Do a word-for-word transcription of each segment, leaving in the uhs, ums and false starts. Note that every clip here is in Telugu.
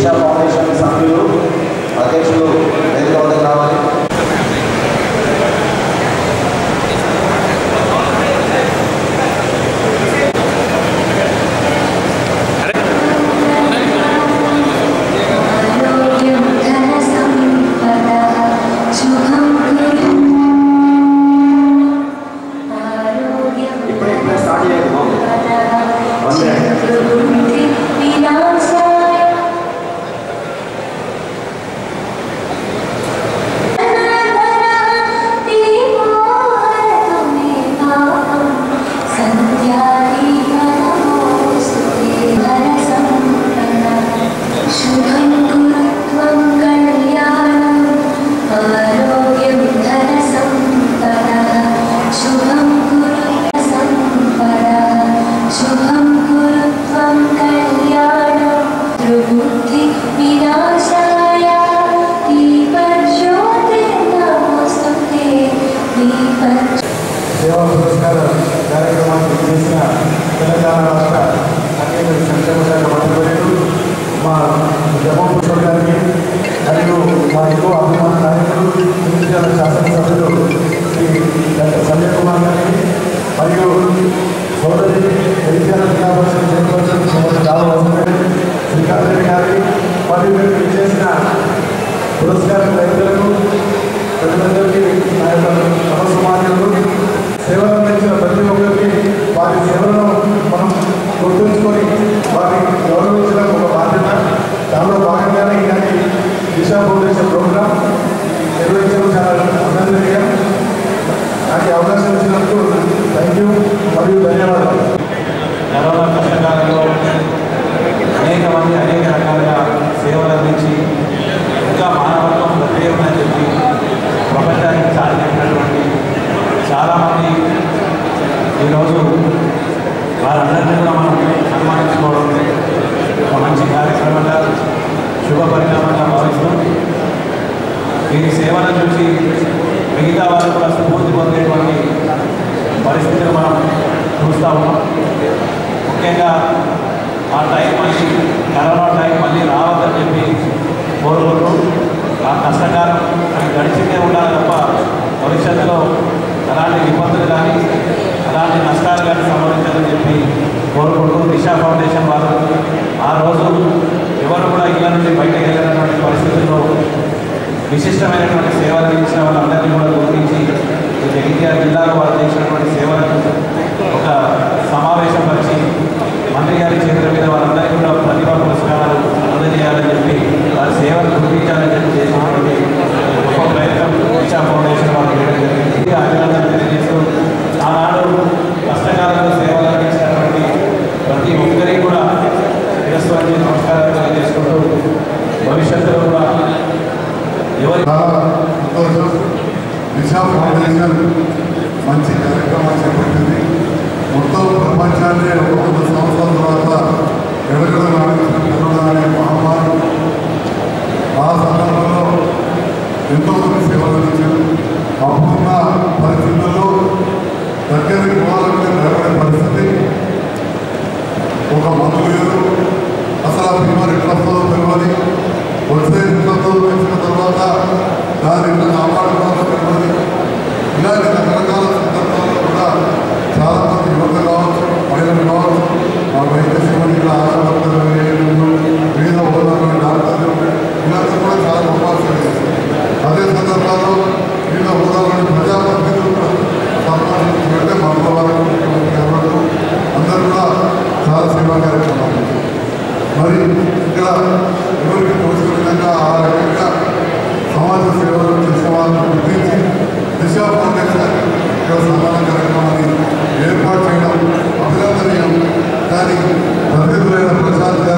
దిశ ఫౌండేషన్ సభ్యులు అధ్యక్షులు వేదిక వద్దకు రావాలి. సేవా పురస్కార కార్యక్రమాన్ని చేసిన తెలంగాణ రాష్ట్ర అనేక సంక్షేమ శాఖ మంత్రులు మా జగన్మోహన్ గారికి మరియు మా ఎక్కువ అభిమాన నాయకులు ఎన్నికల శాసనసభ్యులు శ్రీ డాక్టర్ సంజయ్ కుమార్ గారికి మరియు సోదరి ఎన్నికల జిల్లా పరిషత్ చైర్పర్సన్ సోదరి దావరి శ్రీకాంత్ రెడ్డి గారికి మరియు మీరు చేసిన పురస్కార రైతులకు ప్రజలందరికీ నా యొక్క నమస్కారాలు. సేవలు అందించిన ప్రతి ఒక్కరికి వారి సేవలను మనం గుర్తుంచుకొని వారిని గౌరవించడం ఒక బాధ్యత. దానిలో భాగంగానే ఇలాంటి దిశ ఫౌండేషన్ ప్రోగ్రాం నిర్వహించడం చాలా అభినందనీయం. నాకు అవకాశం ఇచ్చినందుకు థ్యాంక్ యూ మరియు ధన్యవాదాలు. కరోనా కష్టకాలంలో అనేక మంది అనేక రకాలుగా సేవలు అందించి ఇంకా మానవత్వం ప్రత్యేకమని చెప్పి ప్రపంచానికి సాధించినటువంటి చాలామంది ఈరోజు వారందరినీ కూడా మనం సన్మానించుకోవడం ఒక మంచి కార్యక్రమంగా శుభ పరిణామంగా భావిస్తూ వీరి సేవలను చూసి మిగతా వారు కూడా స్ఫూర్తి పొందేటువంటి పరిస్థితులు మనం చూస్తూ ఉన్నాం. ముఖ్యంగా ఆ టైం మళ్ళీ కరోనా టైం మళ్ళీ రావద్దని చెప్పి కోరుకుంటూ ఆ కష్టకాలం అది గడిచితే ఉండాలి తప్ప భవిష్యత్తులో అలాంటి విపత్తులు కానీ అలాంటి నష్టాలు కానీ సంభవించాలని చెప్పి కోరుకుంటూ దిశ ఫౌండేషన్ వారు ఆ రోజు ఎవరు కూడా ఇళ్ళ నుండి బయటకు వెళ్ళినటువంటి పరిస్థితుల్లో విశిష్టమైనటువంటి సేవలు అందించిన వాళ్ళందరినీ కూడా గుర్తించి జగిత్యాల జిల్లాలో వారు చేసినటువంటి సేవలకు ఒక సమావేశం పరిచి మంత్రి గారి చేతుల మీద వారందరికీ కూడా ప్రతిభా పురస్కారాలు అందజేయాలని చెప్పి వారి సేవలు గుర్తించాలని చెప్పి చేసినటువంటి గొప్ప ప్రయత్నం దిశ ఫౌండేషన్ వారు చేయడం జరిగింది. అభినందనలు తెలియజేస్తూ ఆనాడు కష్టకాలంలో సేవలు అందించినటువంటి ప్రతి ఒక్కరికి కూడా శిరస్సు నమస్కారాలు తెలియజేసుకుంటూ భవిష్యత్తులో కూడా ఎవరి దిశ ఫౌండేషన్ మంచి కార్యక్రమాలు చేపట్టింది. మొత్తం ప్రపంచాన్ని ఒక వంద సంవత్సరాల తర్వాత ఎడగడం కరోనా అనే మహమ్మారి ఆ సందర్భంలో ఎంతో మంది సేవలు అందించారు. అప్పుడున్న పరిస్థితుల్లో దగ్గరికి పోవాలంటే భయపడే పరిస్థితి. ఒక మందు లేదు, అసలు ఆ బీమార్ ఎట్లా వస్తుందో తెలియదు. వచ్చే ఇంట్లో వచ్చిన తర్వాత దాన్ని ఎట్లా కాపాడుకోవాలో తెలియదు. ఇలాంటి రకరకాల సందర్భాల్లో కూడా చాలా మంది యువత కావచ్చు, మహిళలు కావచ్చు, మా వైద్య సిబ్బంది కూడా ఆశపడతారు, వివిధ హోదాలు డాక్టర్లు ఇలాంటి కూడా చాలా అవకాశాలు చేస్తారు. అదే సందర్భాల్లో వివిధ హోదాలను ప్రజాప్రతినిధులు కూడా సంపాదించి పెడితే మంగళవారం ముఖ్యమంత్రి అందరూ కూడా చాలా సేవా కార్యక్రమాలు. మరి ఇక్కడ ఎవరికి తోచిన విధంగా ఆ రకంగా సమాజ సేవలు చేసే వాళ్ళని గుర్తించి దిశ ఫౌండేషన్ ఇక్కడ సమాన కార్యక్రమాన్ని ఏర్పాటు చేయడం అభినందనీయం. దానికి ప్రతినిధులైన ప్రసాద్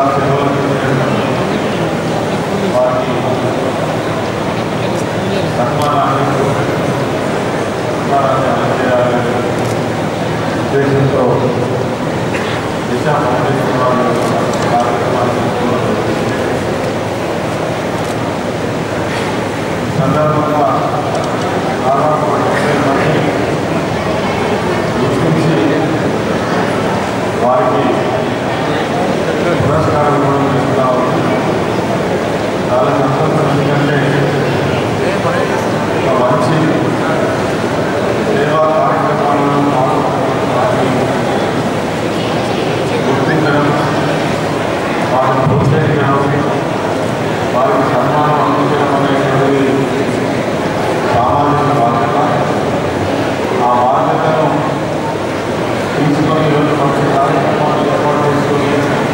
సేవలు వారికి సన్మానాన్ని సన్మానాన్ని అందజేయాలనే ఉద్దేశంతో దిశ ఫౌండేషన్ వాళ్ళు కార్యక్రమాన్ని సందర్భంగా దాదాపు ముప్పై మంది గుర్తించి వారికి పురస్కారం కూడా ఇస్తున్నాము. చాలా సంతోషం. ఎందుకంటే ఒక మంచి సేవా కార్యక్రమాలను గుర్తించడం, వారిని ప్రోత్సహించడం, వారికి సన్మానం అందించడం అనేటువంటి సామాజిక బాధ్యత. ఆ బాధ్యతను తీసుకొని ఈరోజు మంచి కార్యక్రమాలు ఏర్పాటు చేసుకొని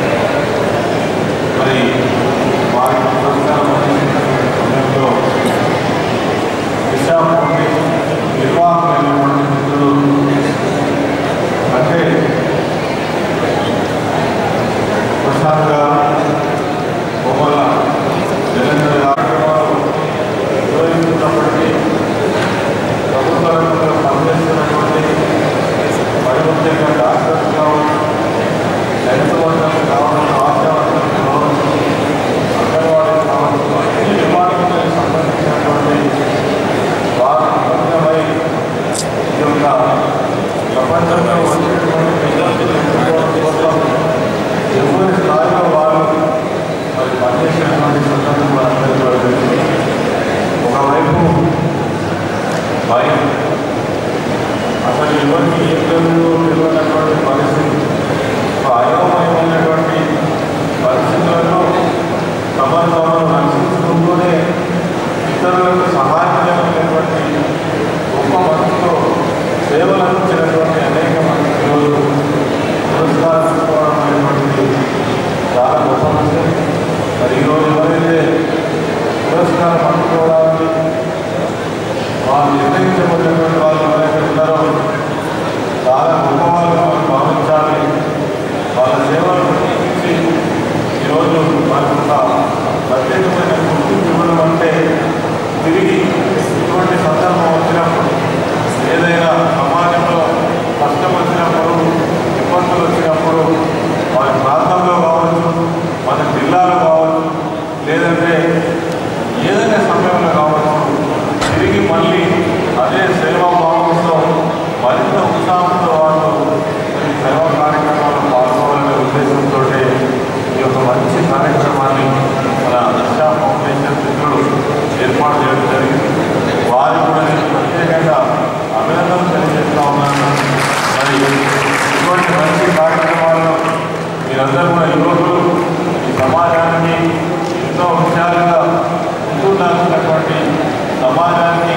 మరి వారికి పురస్కారం అందించినటువంటి సమయంలో దిశా ఫౌండేషన్ నిర్వాహకులైనటువంటి మిత్రులు అంటే ప్రసాద్ గారు, బొమ్మల జగన్ కార్యక్రమాలు నిర్వహిస్తున్నప్పటికీ ప్రభుత్వ రంగంలో పనిచేస్తున్నటువంటి మరి ముఖ్యంగా డాక్టర్స్ కావచ్చు, హెల్త్ వర్కర్స్ కావచ్చు, ఆశా వర్కర్స్ కావచ్చు, అంగన్వాడీ కావచ్చు, అన్ని డిపార్ట్మెంట్లకు సంబంధించినటువంటి వారు నిమగ్నమై ఈ యొక్క ప్రపంచంలో వచ్చేటువంటి విద్యార్థుల కోసం ఎవరి స్థాయిలో వారు మరి పనిచేసినటువంటి సందర్భం మనందరికీ కూడా తెలిసింది. ఒకవైపు భయం, అసలు ఎవరికి ఏం జరుగుతుందో తెలియనటువంటి పరిస్థితి, ఒక అయోమయమైనటువంటి పరిస్థితులలో తమను తాము రక్షించుకుంటూనే ఇతరులకు సహాయమైనటువంటి గొప్ప మనసుతో సేవలు అందించినటువంటి అనేక మంది ఈరోజు పురస్కారం తీసుకోవడం అనేటువంటిది చాలా గొప్ప విషయం. మరి ఈరోజు ఎవరైతే పురస్కారం అందుకోవడానికి వాళ్ళు నిర్ణయించబడినటువంటి వాళ్ళు ఎవరైతే ఉన్నారో చాలా గొప్ప వాళ్ళని మనం భావించాలి. వాళ్ళ సేవలను గుర్తించి ఈరోజు మనకు ఒక ప్రత్యేకమైన గుర్తింపు ఇవ్వడం అంటే తిరిగి ఇటువంటి సందర్భం వచ్చినప్పుడు, ఏదైనా సమాజంలో కష్టం వచ్చినప్పుడు, ఇబ్బందులు వచ్చినప్పుడు, మన ప్రాంతంలో కావచ్చు, మన జిల్లాలో కావచ్చు, లేదంటే ఏదైనా సమయంలో కావచ్చు, తిరిగి మళ్ళీ అదే సేవా భావంతో మరింత ఉత్సాహంతో వాళ్ళు సేవా కార్యక్రమాల్లో పాల్గొనాలనే ఉద్దేశంతో ఈ యొక్క మంచి కార్యక్రమాన్ని మన దిశా ఫౌండేషన్ మిత్రులు ఏర్పాటు చేయడం జరిగింది. వారు కూడా నేను ప్రత్యేకంగా అభినందనలు తెలియజేస్తా ఉన్నాను. మరి ఇటువంటి మంచి కార్యక్రమాలను మీరందరూ కూడా ఈరోజు ఈ సమాజానికి ఎంతో విషయాలుగా ముందుండాల్సినటువంటి సమాజానికి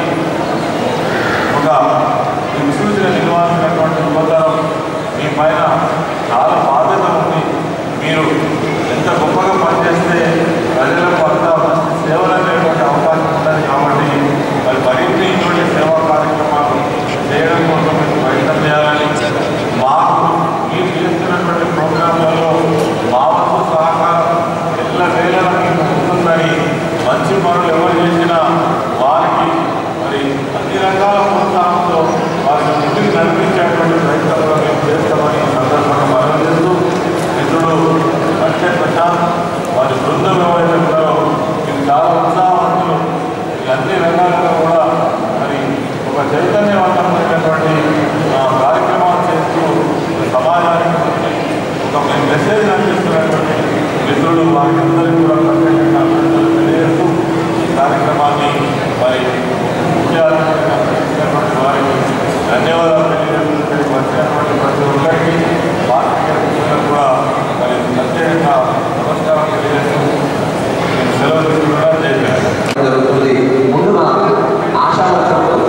ఒక దిక్సూచిగా నిలవాల్సినటువంటి యువతరం మీ పైన చాలా బాధ్యత ఉంది. మీరు ఎంత గొప్పగా పనిచేస్తే ప్రజలకు అంత మంచి సేవలు అనేటువంటి అవకాశం ఉంటుంది. కాబట్టి మరి మరిన్ని ఇటువంటి సేవా కార్యక్రమాలు చేయడం కోసం మీరు ప్రయత్నం చేయాలని, మాకు మీరు చేస్తున్నటువంటి ప్రోగ్రాంలలో మా వంతు సహకారం ఎల్ల వేళలా మీకు ఉంటుందని, మంచి పనులు ఎవరు చేసినా వారికి మరి అన్ని రకాల ప్రోత్సాహంతో వారిని ముందుకు నడిపించేటువంటి ప్రయత్నంలో మేము చేస్తామని సందర్భంగా మనం చేస్తూ, మిత్రుడు అంటే ప్రశాంత్ వారి బృందం ఎవరైతే ఉన్నారో మీరు చాలా ఉత్సాహవంతులు. అన్ని రంగాల్లో కూడా మరి ఒక చైతన్యవంతమైనటువంటి కార్యక్రమాలు చేస్తూ సమాజానికి ఒక మెసేజ్ అందిస్తున్నటువంటి మిత్రులు వారందరికీ కూడా ప్రత్యేకంగా అభినందనలు తెలియజేస్తూ ఈ కార్యక్రమాన్ని మరి ముఖ్య అతిథిగా అందించినటువంటి వారికి ధన్యవాదాలు తెలియజేస్తున్నటువంటి వచ్చినటువంటి ప్రతి ఒక్కరికి పార్టీ కూడా మరి ప్రత్యేకంగా నమస్కారం తెలియజేస్తూ నేను సెలవు తీసుకున్నా జరుగుతుంది. ముందుగా ఆశా వర్కర్లు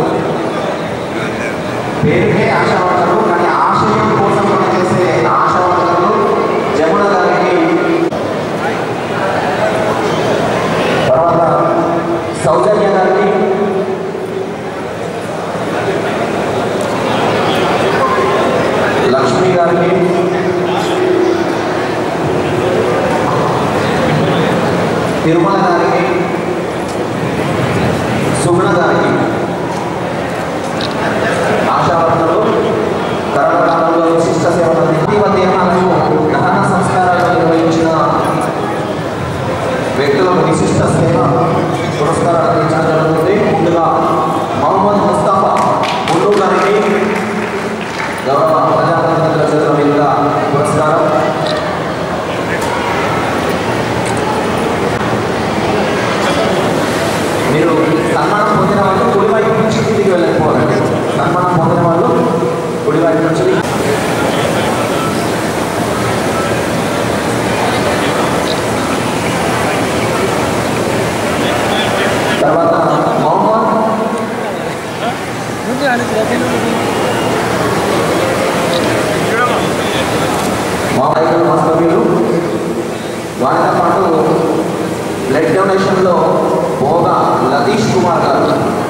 పేరుకే ఆశా వర్కర్లు, కానీ ఆశయం కోసం పనిచేసే ఆశా వర్కర్లు జమున గారికి తిరుమల గారికి, సుగుణ గారికి ఆశావర్తలు కరోనా విశిష్ట సేవలు తీవ్ర దేహాలకు దహన సంస్కారాలు నిర్వహించిన వ్యక్తులకు విశిష్ట సేవ పురస్కారాలు అందించడం జరుగుతుంది. ముందుగా మహమ్మద్ ముస్తాఫా ముల్లు గారికి గౌరవ ప్రజాప్రతినిధుల చేతుల మీదుగా పురస్కారం. మీరు సన్మానం పొందిన వాళ్ళు కుడివైపు నుంచి తిరిగి వెళ్ళకపోవాలండి. సన్మానం పొందిన వాళ్ళు కుడివైపు నుంచి. తర్వాత మొహమ్మద్ మామూలు వాస్తవ్యులు వారితో పాటు బ్లడ్ డొనేషన్లో బోగా లతీష్ కుమార్ గారు,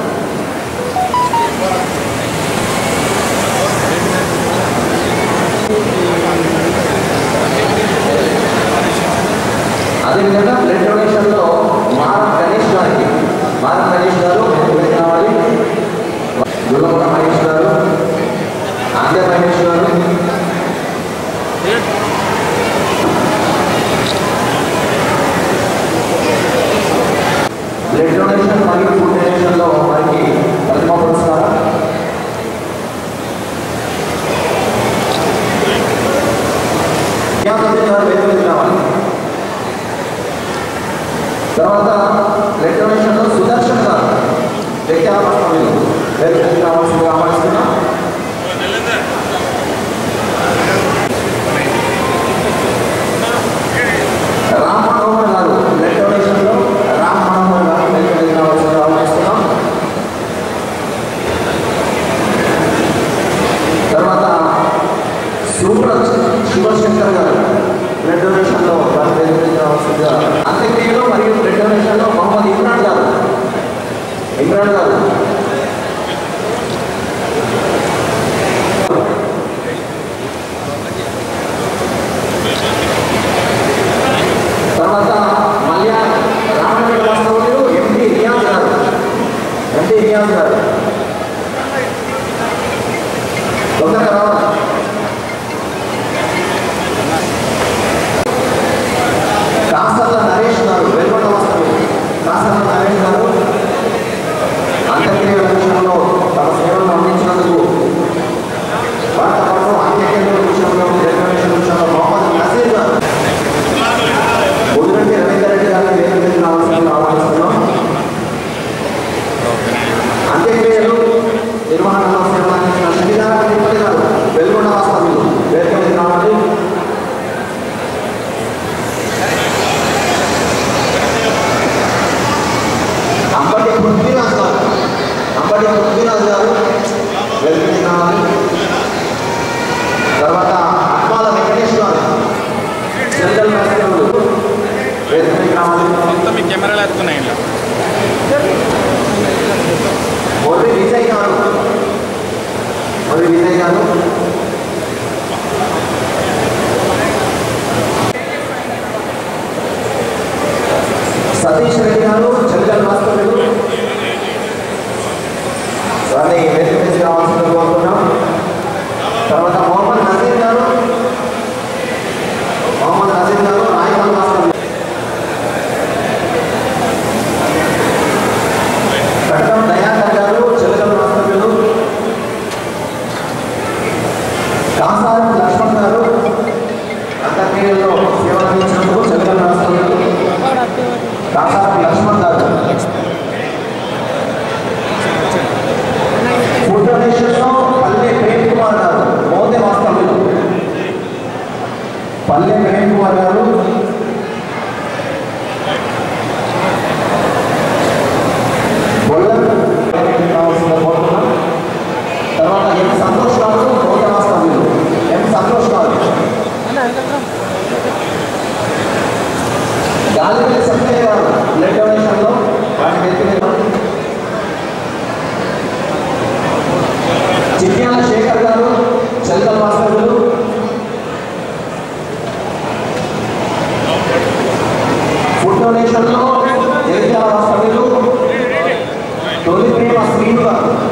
అదేవిధంగా బ్లడ్ డొనేషన్లో మారం గణేష్ గారికి, మారం గణేష్ గారు కావాలి, గుల్లమూడ మహేష్ గారు, ఆంధ్ర మహేష్ గారు, బ్లడ్ డొనేషన్ మరియు ఫుడ్ డొనేషన్లో వారికి ప్రతిభా పురస్కారం. కావాలి. తర్వాత బ్లడ్ డొనేషన్లో సుదర్శన్ గారు వ్యక్తి రావాల్సిందిగా ఆహ్వానిస్తున్నాం. రామ్ మనోహర్ గారు బ్లడ్ డొనేషన్లో రామ్ మనోహర్ గారు వ్యక్తి రావాల్సిందిగా ఆహ్వానిస్తున్నాం. తర్వాత సూపర్ శివశంకర్ గారు బ్లడ్ డొనేషన్లో రావాల్సిందిగా. అంత్యక్రియలు మరియు బ్లడ్ డొనేషన్లో మొహమ్మద్ ఇమ్రాన్ గారు ఇమ్రాన్ గారు తర్వాత మల్యా రామగఢ వాస్తవులు ఎండి రియాజ్ గారు ఎండి రియాజ్ గారు తొందరగా రావాలి. కాసర్ల నరేష్ గారు వెలుగొండ వాస్తవులు కాసర్ల నరేష్ గారు అంత్యక్రియల విషయంలో తమ సేవలను అందించినందుకు వారితో పాటు అంత్యక్రియల విషయంలో డెకరేషన్ విషయంలో మొహమ్మద్ నజీర్ గారు బుద్ధిరెడ్డి రవీందర్ రెడ్డి గారిని వేదిక రావాల్సిందిగా ఆహ్వానిస్తున్నాం. అంత్యక్రియలు నిర్వహణలో సేవలు అందించిన శ్రీధర తిరుపతి గారు వెలుగొండ వాస్తవ్యులు వేదిక మీద రావాలి. అంబటి పృథ్వీరాజ్ గారు అంబటి పృథ్వీరాజ్ గారు వెలుగుని కావాలి. తర్వాత అక్మాల వెంకటేష్ గారు సెంట్రల్ రాష్ట్రంలో వెలుగుని కావాలి. మొత్తం మీ కెమెరాలు ఎత్తున్నాయి. మొదటి విజయ్ గారు మొదటి విజయ్ గారు సతీష్ రెడ్డి గారు జనరల్ వాస్తవ్యులు వారిని వేదిక మీద రావాల్సిందిగా కోరుతున్నాం. తర్వాత మొహమ్మద్ నజీర్ గారు మొహమ్మద్ నజీర్ గారు రాయమల్ వాస్తవ్యులు. కట్టం దయాకర్ గారు జనరల్ వాస్తవ్యులు. డొనేషన్లో జగిత్యాల హాస్పిటల్ తొలి ప్రేమ శ్రీను గారు